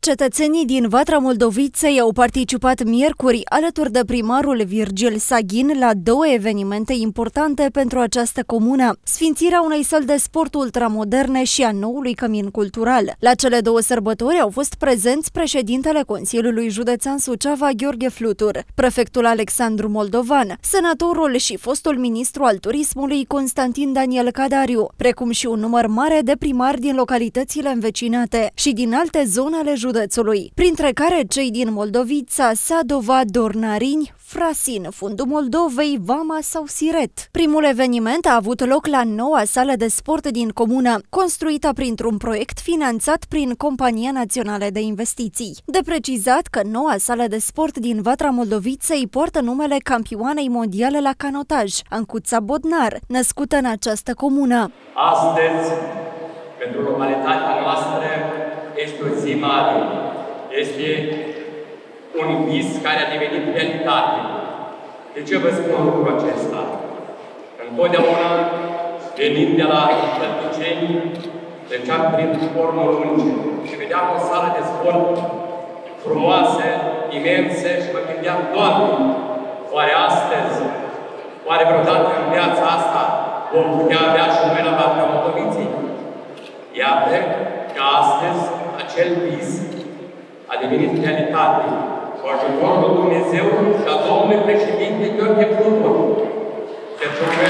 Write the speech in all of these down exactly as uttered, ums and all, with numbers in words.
Cetățenii din Vatra Moldoviței au participat miercuri alături de primarul Virgil Saghin la două evenimente importante pentru această comună, sfințirea unei săli de sport ultramoderne și a noului cămin cultural. La cele două sărbători au fost prezenți președintele Consiliului Județean Suceava Gheorghe Flutur, prefectul Alexandru Moldovan, senatorul și fostul ministru al turismului Constantin Daniel Cadariu, precum și un număr mare de primari din localitățile învecinate și din alte zone ale județului, printre care cei din Moldovița, Sadova, Dornarini, Frasin, Fundul Moldovei, Vama sau Siret. Primul eveniment a avut loc la noua sală de sport din comună, construită printr-un proiect finanțat prin Compania Națională de Investiții. De precizat că noua sală de sport din Vatra Moldoviței poartă numele campioanei mondiale la canotaj, Ancuța Bodnar, născută în această comună. Astăzi, pentru localitatea noastră, este o zi mare. Este un vis care a devenit realitate. De ce vă spun lucrul acesta? Întotdeauna, venind de la Tălticeni, treceam prin Cornul Unge și vedeam o sală de sport frumoasă, imensă și mă gândeam, Doamne, oare astăzi, oare vreodată în viața asta vom putea avea și noi la Vatra Moldoviței? Iată că astăzi acel vis a devenit realitate cu ajutorul lui Dumnezeu și a domnului președinte Gheorghe Flutur. Pentru că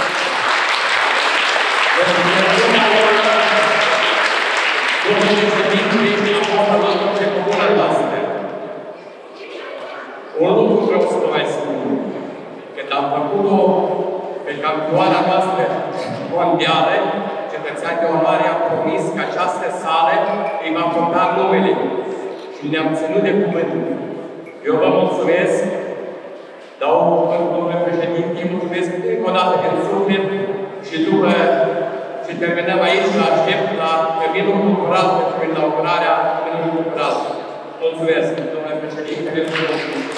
domnul președinte a fost alături de comuna noastră. Un lucru vreau să vă mai spun. Când am făcut-o pe campioana noastră mondială, cetățean de onoare a promis că această sală îi va purta numele și ne-am ținut de cuvânt. Eu vă mulțumesc, dau cuvântul domnule președinte, mulțumesc încă o dată din suflet și după ce terminăm aici, la aștept la căminul cultural pentru inaugurarea căminului cultural. Mulțumesc, domnule președinte, mulțumesc.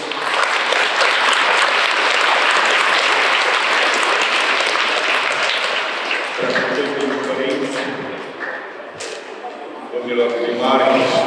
Domnilor primari,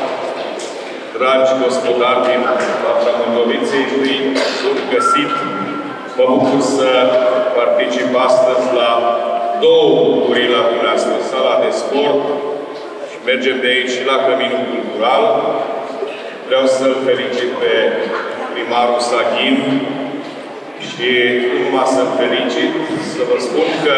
dragi gospodari din Vatra Moldoviței, bun găsit! Mă bucur să particip astăzi la două bucurii la dumneavoastră, sala de sport și mergem de aici și la căminul cultural. Vreau să-l felicit pe primarul Saghin și nu numai să-l felicit, să vă spun că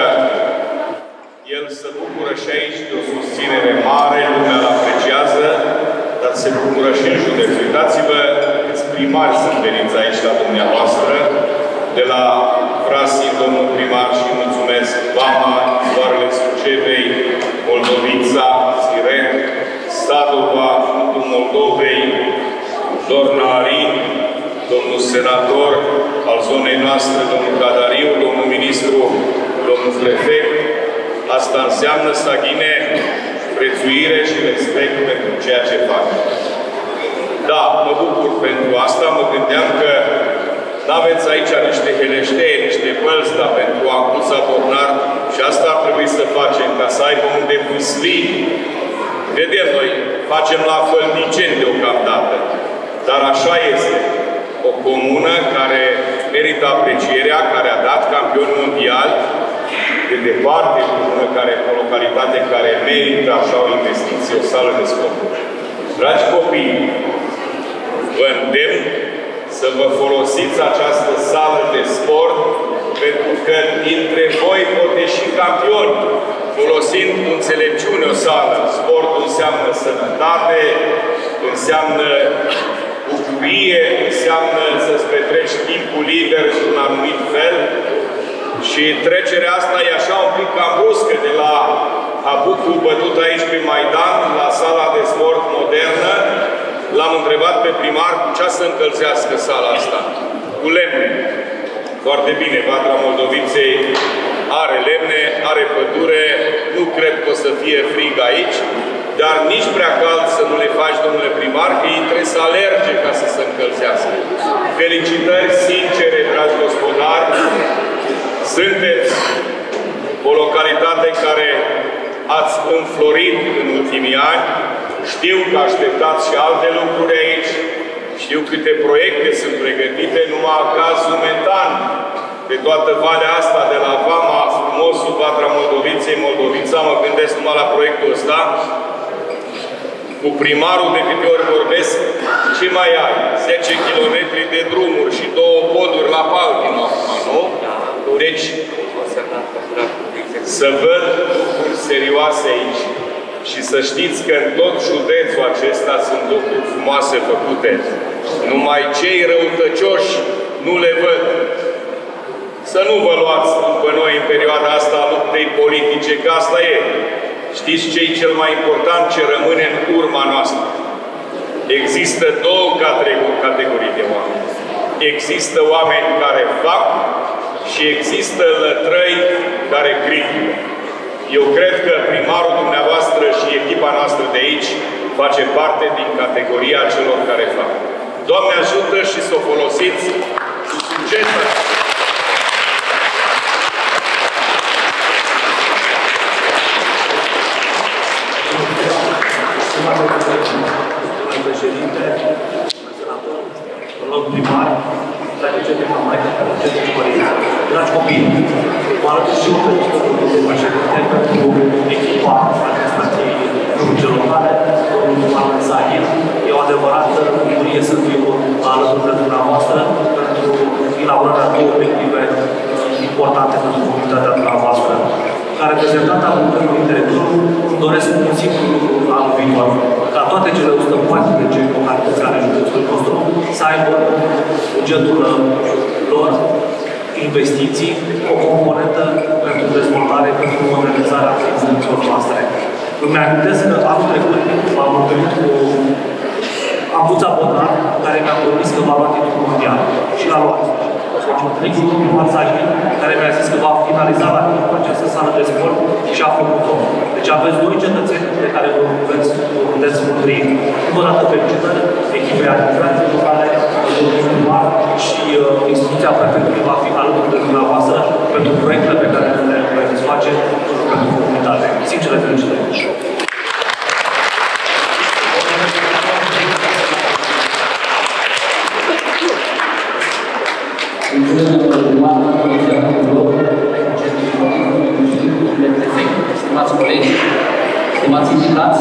el se bucură și aici de o susținere mare, lumea îl apreciază, dar se bucură și în județ. Uitați-vă câți primari sunt veniți aici la dumneavoastră, de la Frasin, domnul primar, și mulțumesc, Vama, Soarele Sucevei, Moldovița, Siret, Sadova, Fundul Moldovei, Dornarini, domnul senator al zonei noastre, domnul Cadariu, domnul ministru, domnul prefect. Asta înseamnă, Saghine, prețuire și respect pentru ceea ce fac. Da, mă bucur pentru asta. Mă gândeam că n-aveți aici niște heleștei, niște pălți, dar pentru Ancuța Bodnar și asta ar trebui să facem, ca să aibă unde vâsli. Vedem, noi facem la Fălticeni deocamdată. Dar așa este. O comună care merită aprecierea, care a dat campion mondial, de departe, comună care, o localitate care merită așa o investiție, o sală de sport. Dragi copii, vă îndemn să vă folosiți această sală de sport, pentru că dintre voi pot ieși campioni, folosind cu înțelepciune o sală. Sportul înseamnă sănătate, înseamnă bucurie, înseamnă să-ți petreci timpul liber într-un anumit fel. Și trecerea asta e așa un pic cam bruscă, de la abucul bătut aici pe Maidan, la sala de sport modernă. L-am întrebat pe primar cu ce să încălzească sala asta. Cu lemne. Foarte bine, Vatra Moldoviței are lemne, are pădure, nu cred că o să fie frig aici, dar nici prea cald să nu le faci, domnule primar, că ei trebuie să alerge ca să se încălzească. Felicitări sincere, dragi gospodari! Sunteți o localitate care ați înflorit în ultimii ani. Știu că așteptați și alte câte proiecte sunt pregătite, numai gazul metan de toată valea asta, de la Vama, frumosul Vatra Moldoviței, Moldovița, mă gândesc numai la proiectul ăsta. Cu primarul de câte ori vorbesc, ce mai ai? zece kilometri de drumuri și două poduri la Paltin, nu? Deci, să văd lucruri serioase aici și să știți că în tot județul acesta sunt lucruri frumoase făcute. Numai cei răutăcioși nu le văd. Să nu vă luați după noi în perioada asta a luptei politice, că asta e. Știți ce e cel mai important ce rămâne în urma noastră? Există două categorii de oameni. Există oameni care fac și există lătrăi care critică. Eu cred că primarul dumneavoastră și echipa noastră de aici face parte din categoria celor care fac. Doamne ajută și să o folosiți cu succes. Domnule președinte, senator, domnul primar, dragi cetățeni mai cetățeni părinți, dragi copii, vă arăt și eu domnule președinte pentru echipa administrației celor locale, domnul Martin Zaghin. E o adevărată bucurie să fiu alături de dumneavoastră pentru elaborarea două obiective importante pentru comunitatea dumneavoastră. Ca reprezentant al guvernului teritoriului, îmi doresc un simplu lucru anul viitor, ca toate cele o sută paisprezece localități ale județului nostru să aibă bugetul lor investiții, o componentă pentru dezvoltare, pentru modernizarea instituțiilor noastre. Îmi amintesc că anul trecut m-am întâlnit cu Ambuța Bodnar, care mi-a promis că va lua titlul mondial și l-a luat. Am întâlnit cu domnul Marzaghin, care mi-a zis că va finaliza la timp această sală de sport și a făcut-o. Deci aveți doi cetățeni pe care vă puteți, puteți mândri. Încă o dată felicitări echipei administrației locale, domnului primar și uh, instituția prefectului va fi alături de dumneavoastră pentru proiectele pe care le veți face pentru comunitate. Sincere felicitări! Stimați colegi, stimați invitați,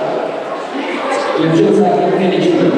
le cer să ai felicitări.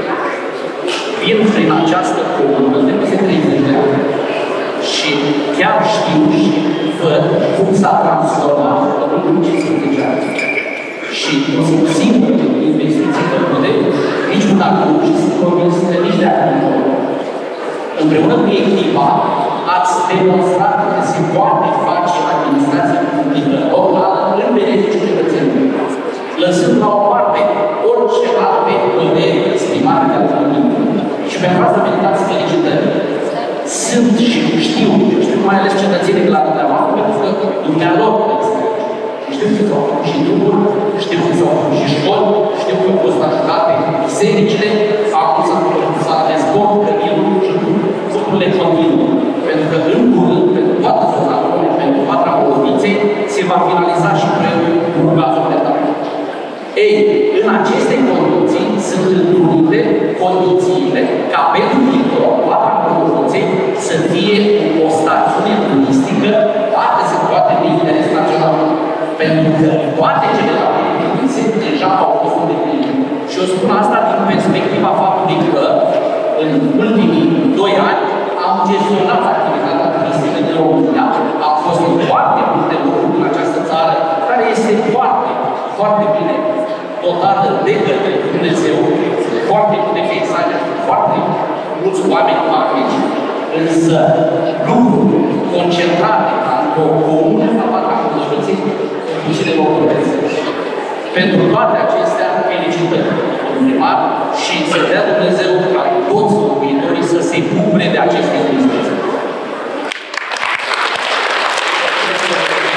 Vin prin această comună de peste treizeci de ani și chiar știu și văd cum s-a transformat în ultimii cincisprezece ani. Și nu sunt singure investiții făcute, nici un acum și sunt convins că nici de acum. Împreună cu echipa, ați demonstrat că se poate face administrația publică locală în beneficiul cetățenilor, lăsând la o parte orice alte păreri estimate de altfel. Și pentru asta meritați felicitări. Sunt și știu, știu mai ales cetățenii de la dumneavoastră, pentru că dumnealor știu că s-au făcut și drumuri, știu că s-au făcut și școli, știu că au fost ajutate bisericile, acum s-a făcut sala de sport, căminul și lucrurile continuă. Pentru că în curând, pentru toată zona României, pentru Vatra Moldoviței, se va finaliza și proiectul cu gazul metan. Ei, în aceste condiții sunt întrunite condițiile ca pentru viitor Vatra Moldoviței să fie o stațiune turistică dacă se poate de interes național. Pentru că toate celelalte privințe deja au fost îndeplinite. Și eu spun asta din perspectiva faptului că în ultimii doi ani am gestionat activitatea turistică din România. Am fost în foarte multe lucruri în această țară, care este foarte, foarte bine dotată de către Dumnezeu, foarte multe peisaje, foarte mulți oameni magici, însă lucruri concentrate într-o comună ca Vatra Moldoviței, și de locuri. Pentru toate acestea, felicitări, domnul primar, și să dea Dumnezeu ca toți locuitorii să se bucure de aceste investiții.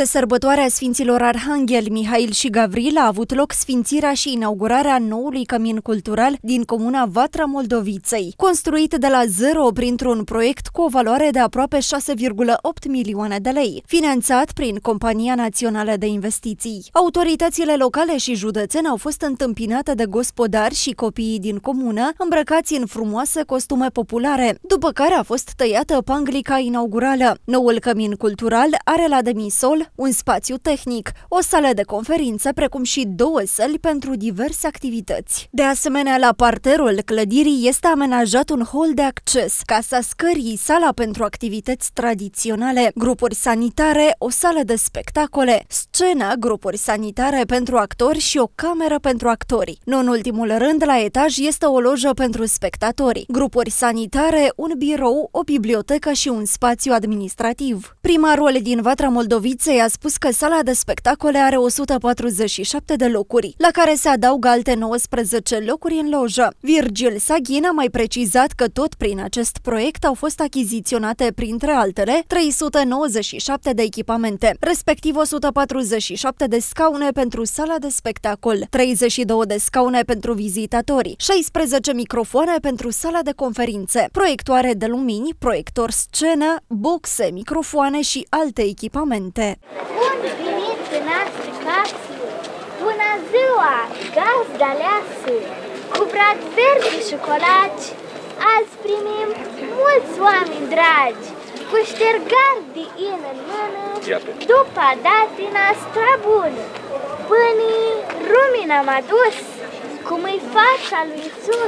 sărbătoarea Sfinților Arhanghel Mihail și Gavril a avut loc sfințirea și inaugurarea noului cămin cultural din comuna Vatra Moldoviței, construit de la zero printr-un proiect cu o valoare de aproape șase virgulă opt milioane de lei, finanțat prin Compania Națională de Investiții. Autoritățile locale și județene au fost întâmpinate de gospodari și copiii din comună, îmbrăcați în frumoase costume populare, după care a fost tăiată panglica inaugurală. Noul cămin cultural are la demisol un spațiu tehnic, o sală de conferințe, precum și două săli pentru diverse activități. De asemenea, la parterul clădirii este amenajat un hol de acces, casa scării, sala pentru activități tradiționale, grupuri sanitare, o sală de spectacole, scenă, grupuri sanitare pentru actori și o cameră pentru actori. Nu în ultimul rând, la etaj este o lojă pentru spectatori, grupuri sanitare, un birou, o bibliotecă și un spațiu administrativ. Primarul din Vatra Moldoviței a spus că sala de spectacole are o sută patruzeci și șapte de locuri, la care se adaugă alte nouăsprezece locuri în lojă. Virgil Saghin a mai precizat că tot prin acest proiect au fost achiziționate, printre altele, trei sute nouăzeci și șapte de echipamente, respectiv o sută patruzeci și șapte de scaune pentru sala de spectacol, treizeci și două de scaune pentru vizitatori, șaisprezece microfoane pentru sala de conferințe, proiectoare de lumini, proiector scenă, boxe, microfoane și alte echipamente. Bun venit în aplicație! Bună ziua, gazda aleasă! Cu brad verde și șocolați, azi primim mulți oameni dragi, cu ștergari de in în mână, după a dat din astra bună. Pânii rumini am adus, cum îi fața lui Iisus,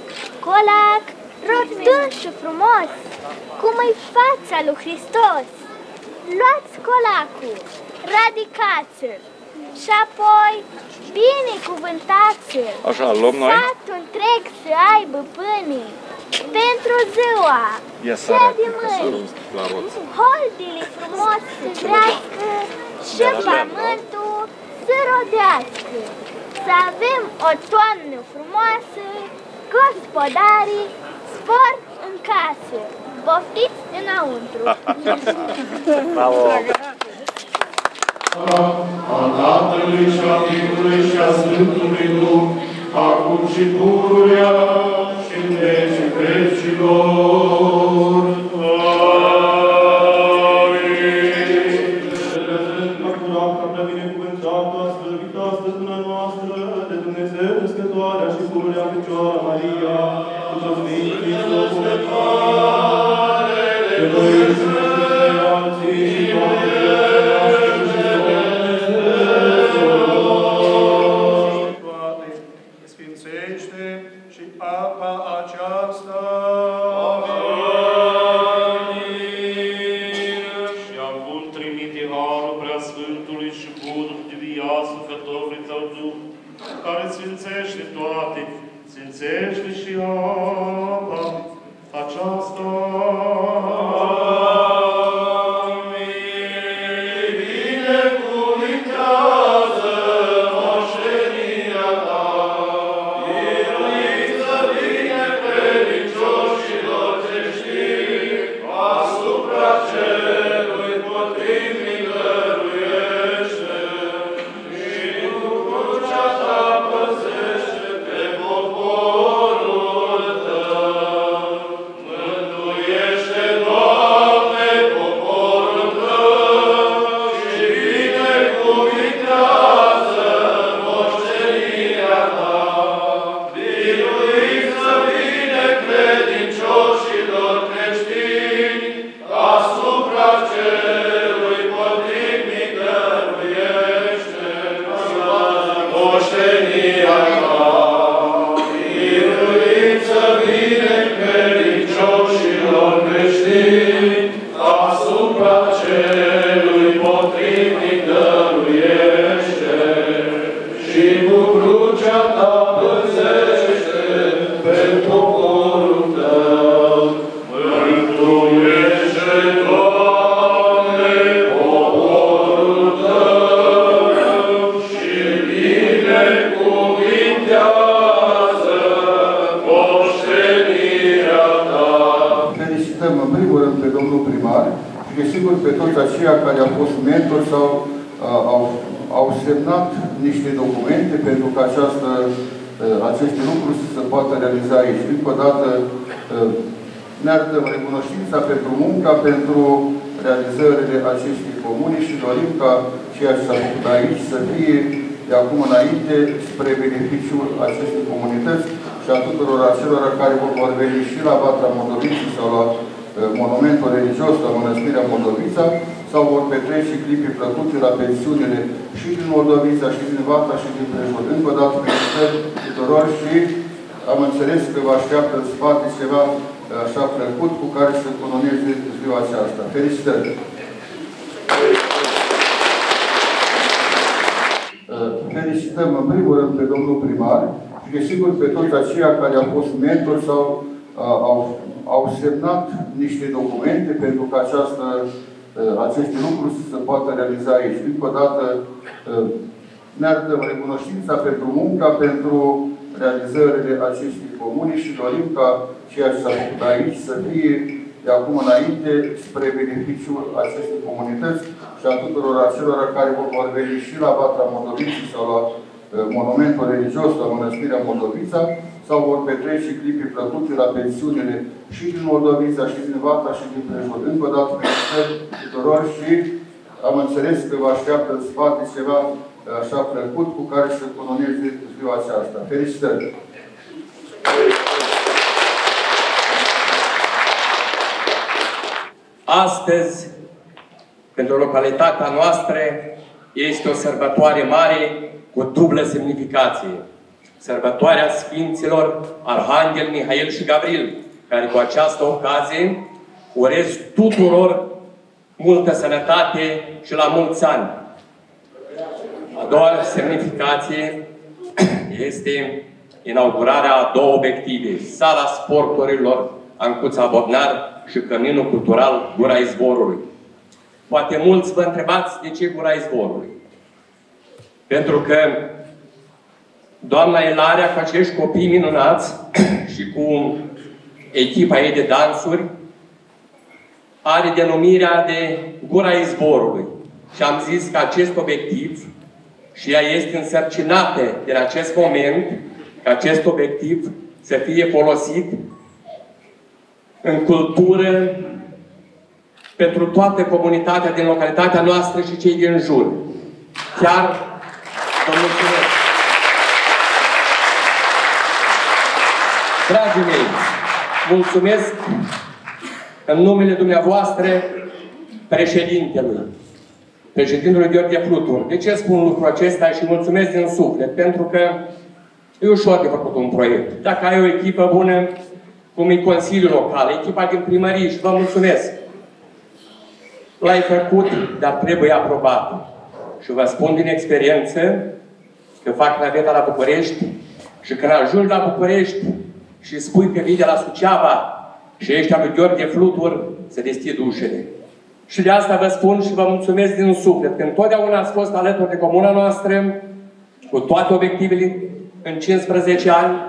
colac rotund și frumos, cum îi fața lui Hristos. Luați colacul, radicați-l și apoi binecuvântați-l. Așa, luăm noi. Satul întreg să aibă pâinii pentru ziua cea de mâini. Holdile frumos să crească și pământul să rodească. Să avem o toamnă frumoasă, gospodarii, spor în casă. Poftiți înăuntru! Bravo! A Tatălui și a Fiului și a Sfântului Duh, acum și pururea și în vecii vecilor. Amin. Curată, prea binecuvântată, slăvită astăzi până noastră, de Dumnezeu născătoarea și pururea Fecioara Maria, cu toți Sfinții sărbătoare, de noi Dumnezeu alții și toate și apa aceasta. Amin. Și acum trimite harul preasfântului și bunul de viață Fătovului Tău Duh, care sfințește toate, sfințește și apa aceasta. Felicităm în primul rând pe domnul primar și desigur pe toți aceia care au fost mentori sau uh, au, au semnat niște documente pentru că această, uh, aceste lucruri să se poată realiza aici. Încă o dată uh, ne arătăm recunoștința pentru munca, pentru realizările acestei comune și dorim ca ceea ce s-a făcut aici să fie de acum înainte spre beneficiul acestei comunități și a tuturor acelora care vor veni și la Vatra Moldoviței sau la uh, monumentul religios, la Mănăstirea Moldovița, sau vor petrece clipii plăcute la pensiunile și din Moldovița, și din Vatra, și din prejur. Încă o dată felicitări tuturor și am înțeles că vă așteaptă în spate ceva așa plăcut cu care să coloneze ziua aceasta. Felicitări! Felicităm în primul rând pe domnul primar și desigur pe toți aceia care au fost mentori sau au, au semnat niște documente pentru că această, aceste lucruri să se poată realiza aici. Încă o dată ne arătăm recunoștința pentru munca, pentru realizările acestei comune și dorim ca ceea ce s-a făcut aici să fie de acum înainte spre beneficiul acestei comunități și a tuturor acelora care vor veni și la Vatra Moldoviței sau la uh, monumentul religios, la Mănăstirea Moldovița, sau vor petrece clipii plăcute la pensiunile și din Moldovița, și din Vatra, și din prejur. Încă o dată felicitări tuturor și am înțeles că vă așteaptă în spate ceva așa plăcut cu care să coloneze ziua aceasta. Felicitări! Astăzi, pentru localitatea noastră, este o sărbătoare mare cu dublă semnificație. Sărbătoarea Sfinților Arhanghel, Mihail și Gavril, care cu această ocazie urez tuturor multă sănătate și la mulți ani. A doua semnificație este inaugurarea a două obiective: Sala Sporturilor Ancuța Bodnar și Căminul Cultural Gura Izvorului. Poate mulți vă întrebați de ce Gura Izvorului. Pentru că doamna Ilaria, cu acești copii minunați și cu echipa ei de dansuri, are denumirea de Gura Izvorului. Și am zis că acest obiectiv, și ea este însărcinată din acest moment, că acest obiectiv să fie folosit în cultură pentru toată comunitatea din localitatea noastră și cei din jur. Chiar vă mulțumesc! Dragii mei, mulțumesc în numele dumneavoastră președintelui, președintelui Gheorghe Flutur. De ce spun lucrul acesta și mulțumesc din suflet? Pentru că e ușor de făcut un proiect. Dacă ai o echipă bună, cum e Consiliul Local, echipa din primărie, și vă mulțumesc. L-ai făcut, dar trebuie aprobat. Și vă spun din experiență că fac naveta la București și când ajungi la București și spui că vii de la Suceava și ești al lui Gheorghe Flutur, se deschid ușele. Și de asta vă spun și vă mulțumesc din suflet, că întotdeauna ați fost alături de comuna noastră, cu toate obiectivele în cincisprezece ani.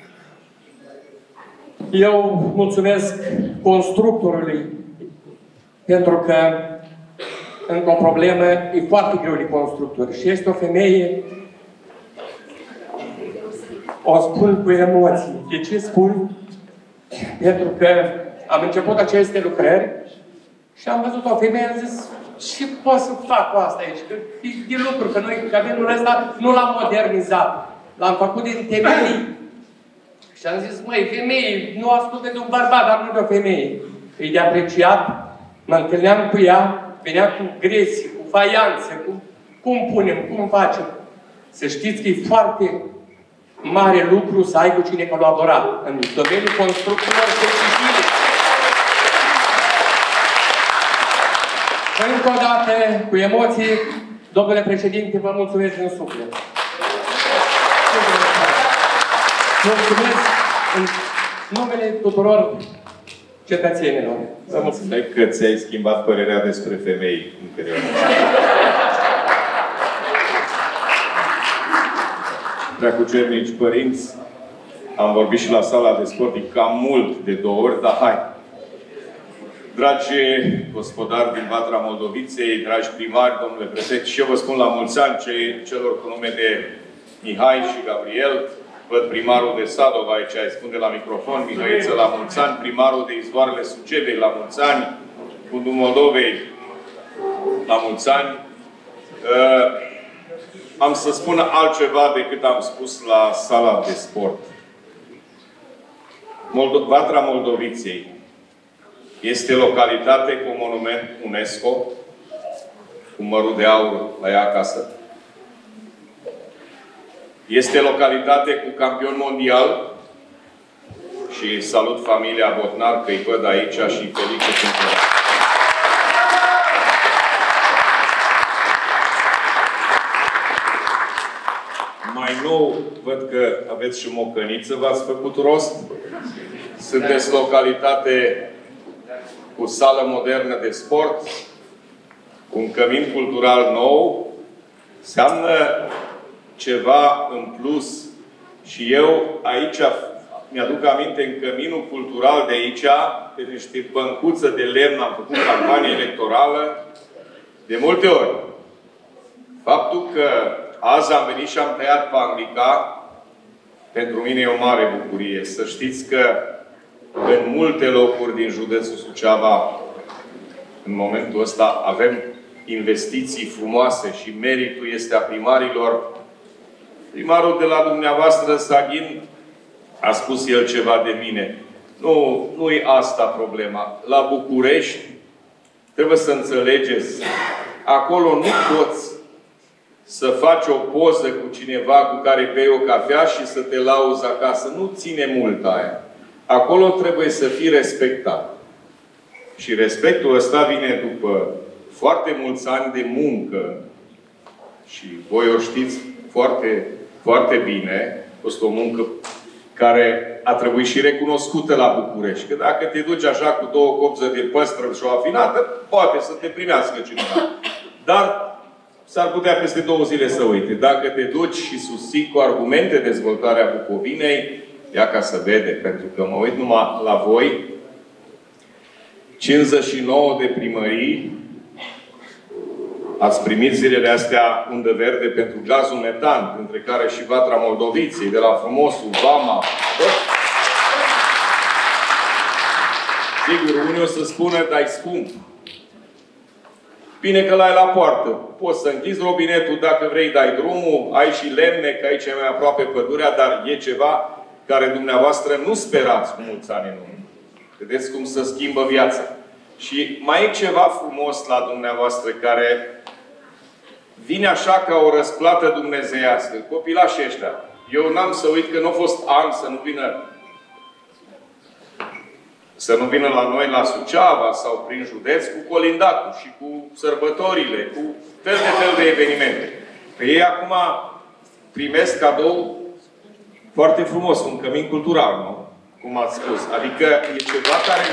Eu mulțumesc constructorului, pentru că încă o problemă, e foarte greu de constructori. Și este o femeie, o spun cu emoții. De ce spun? Pentru că am început aceste lucrări și am văzut o femeie, am zis, ce pot să fac cu asta aici? Că e de lucru, că noi cabinul ăsta nu l-am modernizat. L-am făcut din temelii. Și am zis, măi, femeie, nu ascultă de un bărbat, dar nu de o femeie. E de apreciat, mă întâlneam cu ea, venea cu gresi, cu faianțe, cu cum punem, cum facem. Să știți că e foarte mare lucru să ai cu cine colabora în domeniul construcțiilor civile. Încă o dată, cu emoții, domnule președinte, vă mulțumesc din suflet. Mulțumesc în numele tuturor cetățenilor. Vă mulțumesc. Că ți-ai schimbat părerea despre femei în perioada. Preacucernici părinți, am vorbit și la sala de sport cam mult de două ori, dar hai. Dragi gospodari din Vatra Moldoviței, dragi primari, domnule prefect, și eu vă spun la mulți ani celor cu nume de Mihai și Gabriel. Văd primarul de Sadova aici, îi spun de la microfon, Mihăiță, la mulți ani, primarul de Izvoarele Sucevei, la mulți ani, Fundul Moldovei, la mulți ani. Uh, am să spun altceva decât am spus la sala de sport. Moldo Vatra Moldoviței este localitate cu monument UNESCO, cu mărul de aur la ea acasă. Este localitate cu campion mondial și salut familia Botnar, că îi văd aici și felicit pentru ea. Mai nou, văd că aveți și mocăniță, v-ați făcut rost. Sunteți localitate cu sală modernă de sport, cu un cămin cultural nou. Înseamnă ceva în plus. Și eu aici mi-aduc aminte, în căminul cultural de aici, pe niște băncuță de lemn, am făcut campanie electorală de multe ori. Faptul că azi am venit și am tăiat panglica, pentru mine e o mare bucurie. Să știți că în multe locuri din județul Suceava, în momentul ăsta, avem investiții frumoase și meritul este a primarilor. Primarul de la dumneavoastră, Saghin, a spus el ceva de mine. Nu, nu e asta problema. La București, trebuie să înțelegeți, acolo nu poți să faci o poză cu cineva cu care bei o cafea și să te lauzi acasă. Nu ține mult aia. Acolo trebuie să fii respectat. Și respectul ăsta vine după foarte mulți ani de muncă. Și voi o știți foarte, foarte bine. A fost o muncă care a trebuit și recunoscută la București. Că dacă te duci așa cu două copză de păstră și o afinată, poate să te primească cineva. Dar s-ar putea peste două zile să uite. Dacă te duci și susții cu argumente dezvoltarea Bucovinei, ia ca să vede, pentru că mă uit numai la voi, cincizeci și nouă de primării, ați primit zilele astea undă verde pentru gazul metan, între care și Vatra Moldoviței, de la Frumosul, Vama. Sigur, unii o să spună, dar e scump. Bine că l-ai la poartă. Poți să închizi robinetul, dacă vrei, dai drumul, ai și lemne, că aici e mai aproape pădurea, dar e ceva care dumneavoastră nu sperați cu mulți ani în urmă. Vedeți cum se schimbă viața. Și mai e ceva frumos la dumneavoastră care vine așa ca o răsplată dumnezeiască. Copilașii ăștia. Eu n-am să uit că nu a fost an să nu vină să nu vină la noi, la Suceava sau prin județ, cu colindatul și cu sărbătorile, cu fel de fel de evenimente. Că ei acum primesc cadou foarte frumos, un cămin cultural, nu? Cum ați spus. Adică e ceva care...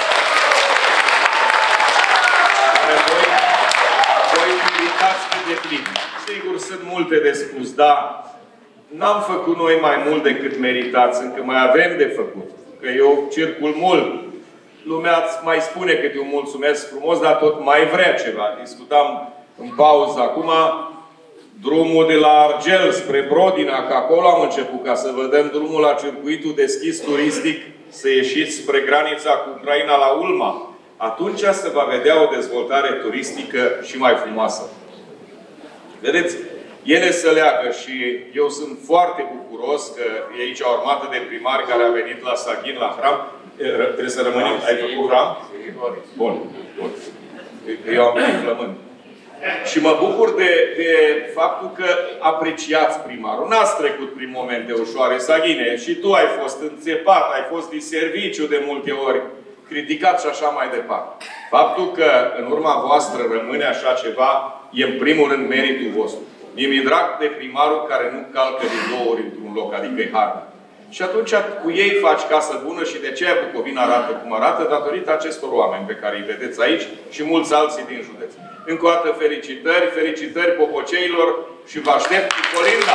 care voi, voi meritați de plin. Sigur, sunt multe de spus, dar n-am făcut noi mai mult decât meritați. Încă mai avem de făcut. Că eu circul mult. Lumea îți mai spune câte un mulțumesc frumos, dar tot mai vrea ceva. Discutam în pauză acum drumul de la Argel spre Brodina, că acolo am început, ca să vă dăm drumul la circuitul deschis turistic, să ieșiți spre granița cu Ucraina la Ulma. Atunci se va vedea o dezvoltare turistică și mai frumoasă. Vedeți? Ele se leagă și eu sunt foarte bucuros că e aici o armată de primari care a venit la Saghin, la hram. Trebuie să rămânem. Ai făcut hram? Bun. Bun. Eu am venit flămând. Și mă bucur de, de faptul că apreciați primarul. N-ați trecut prin momente ușoare, Saghine. Și tu ai fost înțepat, ai fost din serviciu de multe ori, criticat și așa mai departe. Faptul că în urma voastră rămâne așa ceva, e în primul rând meritul vostru. Mie mi-e drag de primarul care nu calcă de două ori într-un loc, adică e harnic. Și atunci cu ei faci casă bună și de aceea Bucovina arată cum arată, datorită acestor oameni pe care îi vedeți aici și mulți alții din județ. Încă o dată felicitări, felicitări popoceilor și vă aștept cu colinda!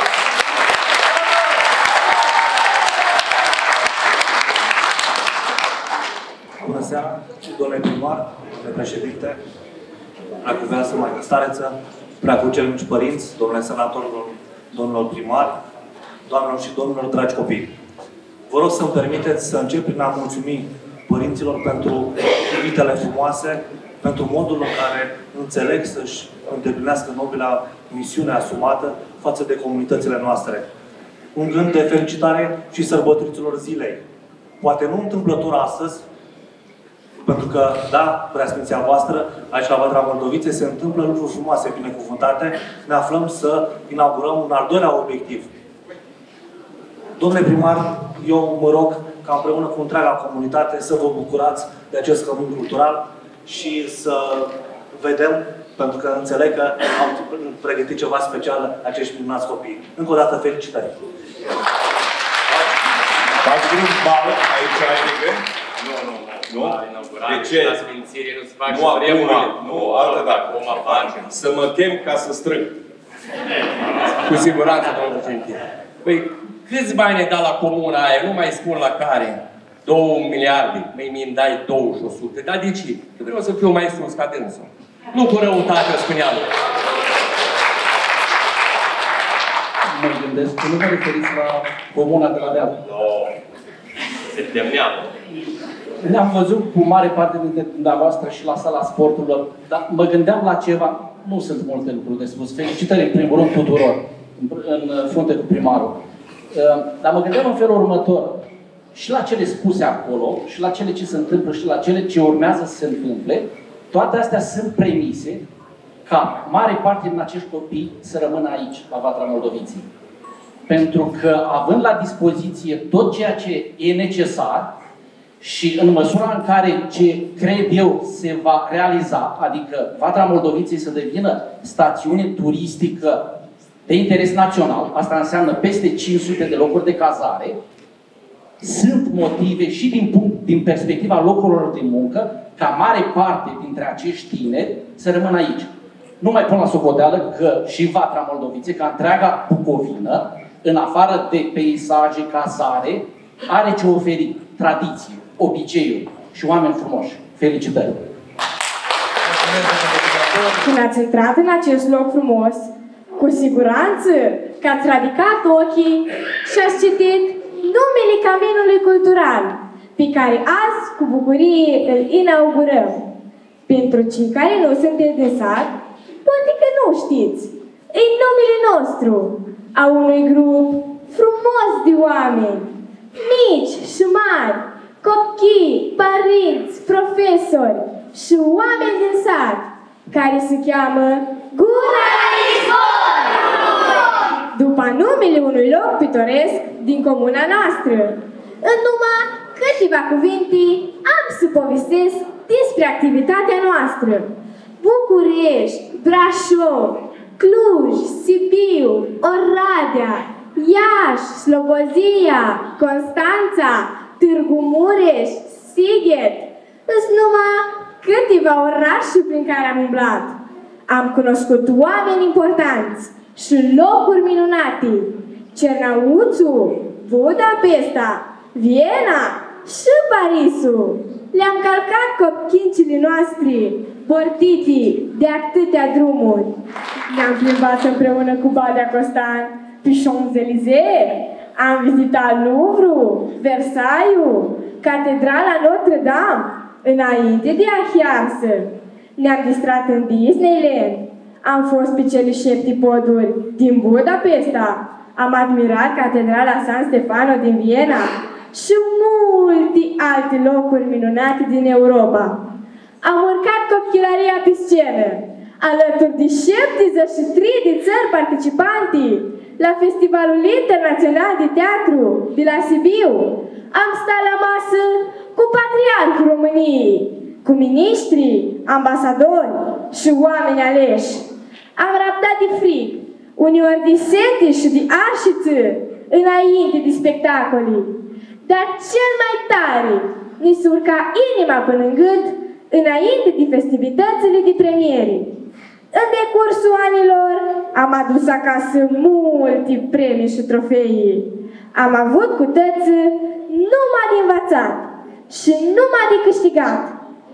Bună seara! domnule primar, domnule președinte, preacuvioasă Maică Stareță, preacucernici părinți, domnule senator, domnilor primari, doamnelor și domnilor, dragi copii. Vă rog să-mi permiteți să încep prin a mulțumi părinților pentru cuvintele frumoase, pentru modul în care înțeleg să-și îndeplinească nobila misiune asumată față de comunitățile noastre. Un gând de felicitare și sărbătoriților zilei. Poate nu întâmplător astăzi, pentru că, da, preasfinția voastră, aici la Vatra Moldoviței se întâmplă lucruri frumoase, binecuvântate. Ne aflăm să inaugurăm un al doilea obiectiv. Domnule primar, eu mă rog ca împreună cu întreaga comunitate să vă bucurați de acest cămin cultural și să vedem, pentru că înțeleg că am pregătit ceva special acești minunați copii. Încă o dată, felicitări! Faci vreun bal aici, adică? Nu, nu, nu. Nu? De ce? La sfințire nu se face vremurile. Nu, altă dacă. Cum a face. Să mă chem ca să strâng. Cu siguranță, domnul președinte. Păi, câți bani ai dat la comuna aia? Nu mai spun la care. Două miliarde. Măi, mi-mi dai două și o sută. Dar de ce? Că vreau să fiu mai sus ca dânsul. Nu cu răutate, spuneam. Mă gândesc că nu vă referiți la comuna de la Deal. Nu. Se temneam. Ne-am văzut cu mare parte dintre dumneavoastră și la sala sporturilor, dar mă gândeam la ceva. Nu sunt multe lucruri de spus. Felicitări în primul rând tuturor, în frunte cu primarul. Dar mă gândeam în felul următor. Și la cele spuse acolo, și la cele ce se întâmplă, și la cele ce urmează să se întâmple, toate astea sunt premise ca mare parte din acești copii să rămână aici, la Vatra Moldoviței. Pentru că, având la dispoziție tot ceea ce e necesar și în măsura în care ce cred eu se va realiza, adică Vatra Moldoviței să devină stațiune turistică de interes național, asta înseamnă peste cinci sute de locuri de cazare, sunt motive și din, punct, din perspectiva locurilor de muncă ca mare parte dintre acești tineri să rămână aici. Nu mai pun la socoteală că și Vatra Moldoviței, ca întreaga Bucovină, în afară de peisaje, cazare, are ce oferi, tradiții, obiceiuri și oameni frumoși. Felicitări! Când ați intrat în acest loc frumos, cu siguranță că ați ridicat ochii și ați citit numele Caminului Cultural, pe care azi, cu bucurie, îl inaugurăm. Pentru cei care nu sunteți din sat, poate că nu știți. E numele nostru, a unui grup frumos de oameni, mici și mari, copii, părinți, profesori și oameni din sat, care se cheamă Gura Izvor! După numele unui loc pitoresc din comuna noastră. În numai câteva cuvinte am să povestesc despre activitatea noastră. București, Brașov, Cluj, Sibiu, Oradea, Iași, Slobozia, Constanța, Târgu Mureș, Sighet. Sunt numai câteva orașe prin care am umblat. Am cunoscut oameni importanți și locuri minunate. Cernăuțu, Budapesta, Viena și Parisul. Le-am calcat copchincile noastre, bortiti de atâtea drumuri. Ne-am plimbat împreună cu Badea Costan pe Champs-Élysées. Am vizitat Louvre, Versailles, Catedrala Notre-Dame, înainte de a hiarsă. Ne-am distrat în Disneyland. Am fost pe cele șapte poduri din Budapesta. Am admirat Catedrala San Stefano din Viena și multe alte locuri minunate din Europa. Am urcat copilăria pe scenă, alături de șaptezeci și trei de țări participante la Festivalul Internațional de Teatru de la Sibiu. Am stat la masă cu patriarhul României, cu miniștri, ambasadori și oameni aleși. Am răbdat de frig, uneori de sete și de arșiță înainte de spectacole. Dar cel mai tare ni se urca inima până în gât înainte de festivitățile de premiere. În decursul anilor am adus acasă multe premii și trofei. Am avut cu tăță numai de învățat și numai de câștigat.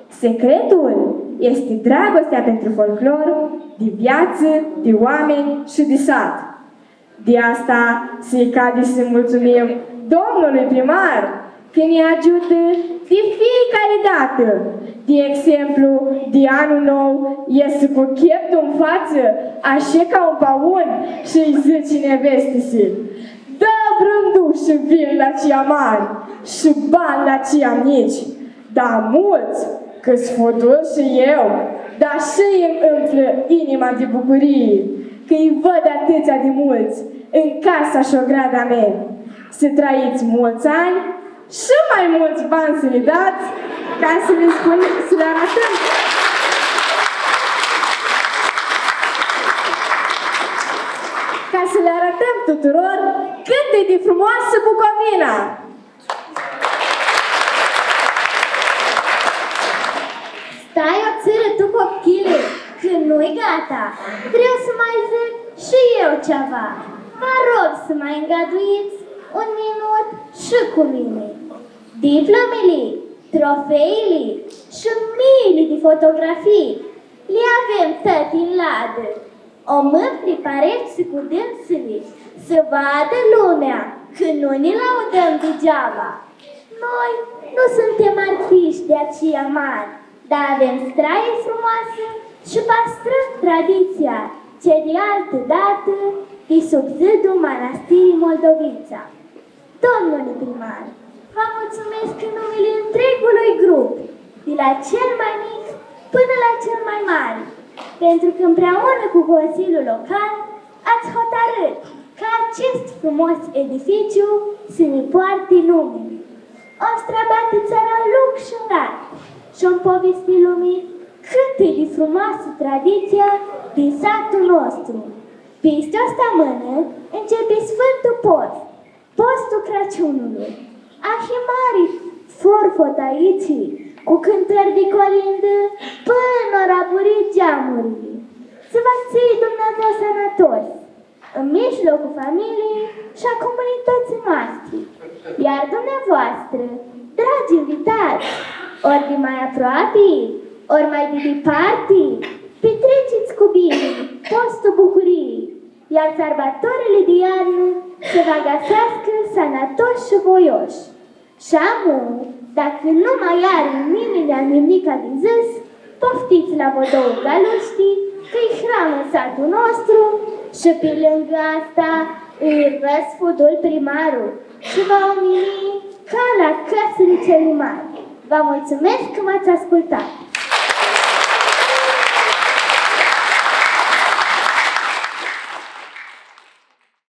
Secretul este dragostea pentru folclor, de viață, de oameni și de sat. De asta se cade să mulțumim domnului primar că ne ajută de fiecare dată. De exemplu, de anul nou iese cu cheptul în față, așa ca un paun și îi zice neveste-se: dă brânduși vin la cea mari și bani la cea mici. Dar mulți, că-s fătul și eu, dar și îmi umflă inima de bucurie că-i văd atâția de mulți în casa și ograda mea. Să trăiți mulți ani și mai mulți bani să le dați ca să le spunem, să le arătăm. Ca să le arătăm tuturor cât e de frumoasă Bucovina. Stai o țără tu, copchile, că nu-i gata. Vreau să mai zic și eu ceva. Vă rog să mai îngăduiți un minut și cu mine. Diplomele, trofeile și miile de fotografii le avem tot în ladă. O măm prepareți cu dânsele să vadă lumea că nu ne laudăm degeaba. Noi nu suntem artiști de aceea mari, dar avem straie frumoasă și păstrăm tradiția, ce de altă dată de sub zidul Mănăstirii Moldovița. Domnule primar, vă mulțumesc în numele întregului grup, de la cel mai mic până la cel mai mare, pentru că împreună cu Consiliul Local ați hotărât ca acest frumos edificiu să ne poarte lumii. Om străbate țara lung și înalt și-om povesti lumii cât e de frumoasă tradiția din satul nostru. Peste o stămână începe Sfântul Post, postul Crăciunului. Ahimari forfot aici, cu cântări de colindă până ori aburi geamurile. Să vă ții Dumnezeu sănătos, în mijlocul familiei și a comunității noastre. Iar dumneavoastră, dragi invitați, ori de mai aproape, ori mai de departe, petreceți cu bine postul bucuriei, iar sărbătorile de iarnă să vă găsească sănătoși și voioși. Și amu, dacă nu mai are nimeni nimica de zis, poftiți la vodou galuștii, că-i hrană în satul nostru și pe lângă asta îi răsfudul primarul și va umili ca la căsile cele mari. Vă mulțumesc că m-ați ascultat!